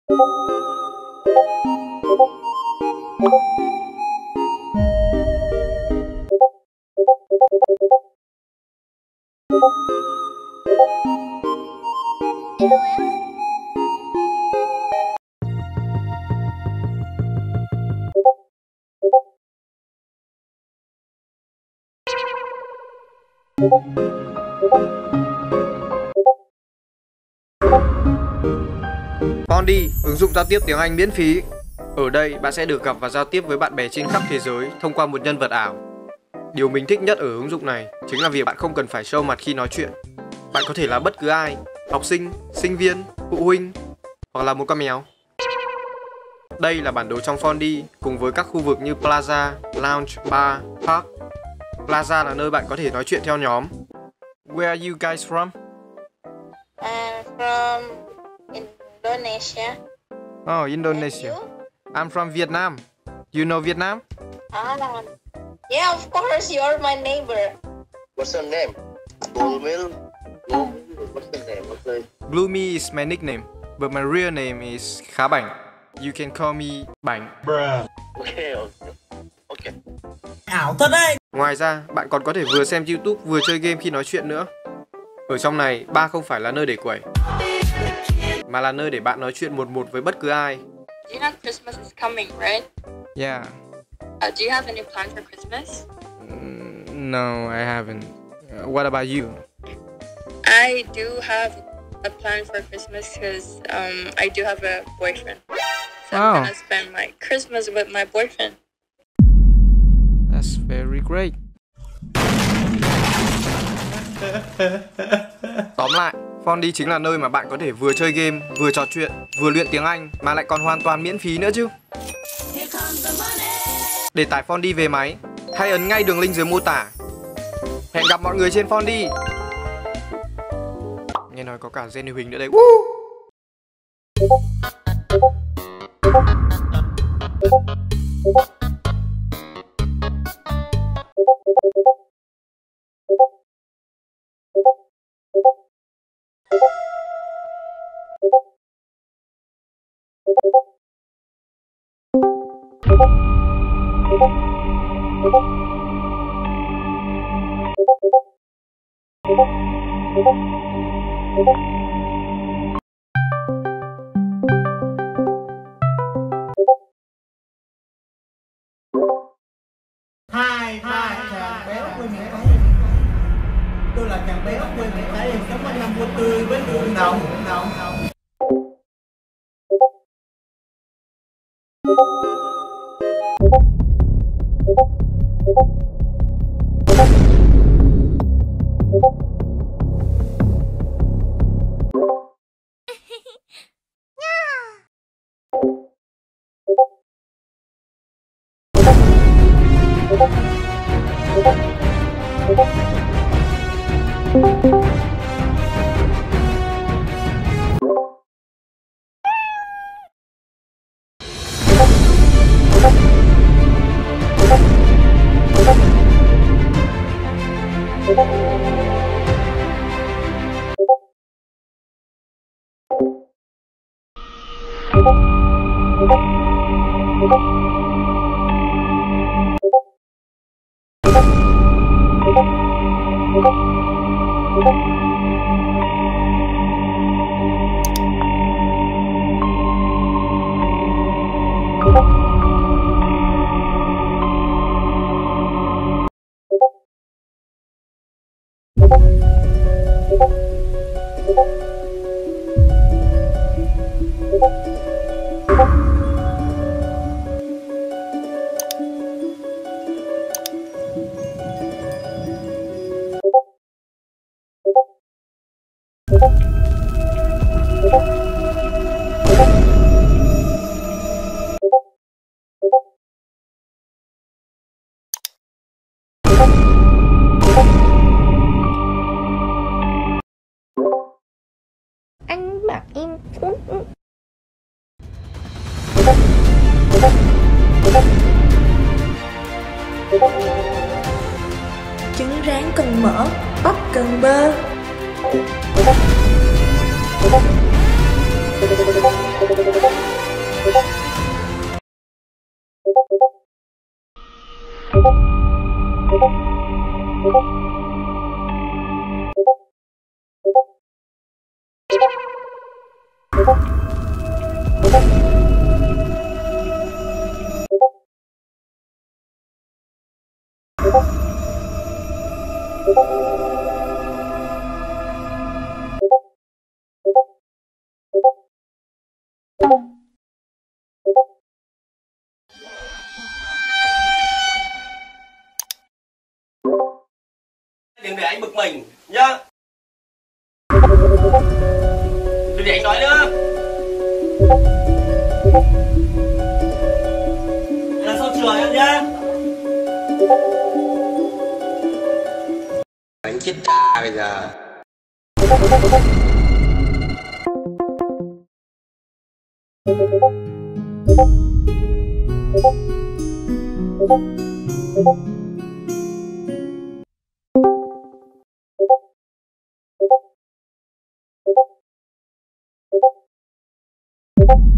Fondy, ứng dụng giao tiếp tiếng Anh miễn phí. Ở đây bạn sẽ được gặp và giao tiếp với bạn bè trên khắp thế giới thông qua một nhân vật ảo. Điều mình thích nhất ở ứng dụng này chính là việc bạn không cần phải show mặt khi nói chuyện. Bạn có thể là bất cứ ai, học sinh, sinh viên, phụ huynh hoặc là một con mèo. Đây là bản đồ trong Fondy cùng với các khu vực như Plaza, Lounge, Bar, Park. Plaza là nơi bạn có thể nói chuyện theo nhóm. Where are you guys from? I'm from Indonesia. Oh, Indonesia. And you? I'm from Vietnam. You know Vietnam? Yeah, of course, you're my neighbor. What's your name? Glumil? What's the name? What's the... Gloomy is my nickname, but my real name is Khá Bảnh. You can call me Bảnh. Okay. Ảo thật đấy. Ngoài ra, bạn còn có thể vừa xem YouTube vừa chơi game khi nói chuyện nữa. Ở trong này, bar không phải là nơi để quẩy, mà là nơi để bạn nói chuyện một với bất cứ ai. You know Christmas is coming, right? Yeah. Do you have any plans for Christmas? No, I haven't. What about you? I do have a plan for Christmas because I do have a boyfriend. So I'm gonna spend my Christmas with my boyfriend. That's very great. Tóm lại, Fondy chính là nơi mà bạn có thể vừa chơi game, vừa trò chuyện, vừa luyện tiếng Anh mà lại còn hoàn toàn miễn phí nữa chứ. Để tải Fondy về máy, hãy ấn ngay đường link dưới mô tả. Hẹn gặp mọi người trên Fondy. Nghe nói có cả gen hình nữa đây. Hai chàng béo quê miền Tây. Tôi là chàng béo quê miền Tây, sống quanh năm vui tươi với ruộng đồng. Anh bảo em trứng rán cần mỡ, bắp cần bơ. anh bực mình nhá. Đừng để anh nói nữa. Lần sau chửi em nhá. Đánh chết cha bây giờ. Thank you.